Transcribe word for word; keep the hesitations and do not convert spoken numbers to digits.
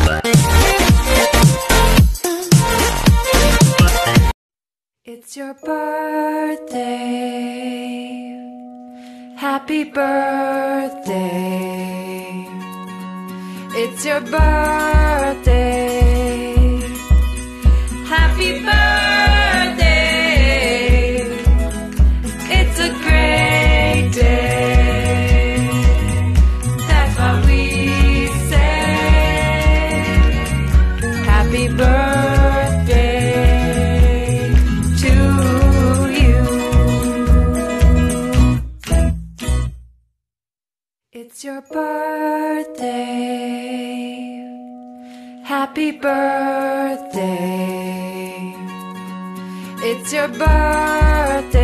It's your birthday. Happy birthday. It's your birthday. Happy birthday. It's a great day. That's what we say. Happy birthday to you. It's your birthday. Happy birthday. It's your birthday.